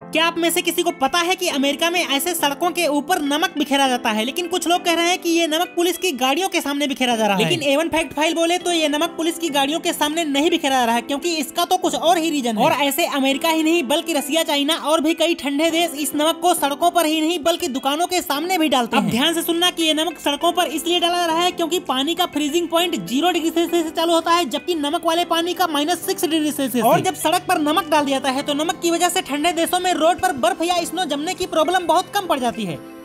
क्या आप में से किसी को पता है कि अमेरिका में ऐसे सड़कों के ऊपर नमक बिखेरा जाता है, लेकिन कुछ लोग कह रहे हैं कि ये नमक पुलिस की गाड़ियों के सामने बिखेरा जा रहा है। लेकिन A1 फैक्ट फाइल बोले तो ये नमक पुलिस की गाड़ियों के सामने नहीं बिखेरा जा रहा है, क्योंकि इसका तो कुछ और ही रीजन है। और ऐसे अमेरिका ही नहीं बल्कि रसिया, चाइना और भी कई ठंडे देश इस नमक को सड़कों पर ही नहीं बल्कि दुकानों के सामने भी डालते हैं। अब ध्यान से सुनना कि ये नमक सड़कों पर इसलिए डाला जा रहा है क्योंकि पानी का फ्रीजिंग पॉइंट 0 डिग्री सेल्सियस से चालू होता है, जबकि नमक वाले पानी का -6 डिग्री सेल्सियस। और जब सड़क पर नमक डाल दिया जाता है तो नमक की वजह से ठंडे देशों में रोड पर बर्फ या स्नो जमने की प्रॉब्लम बहुत कम पड़ जाती है।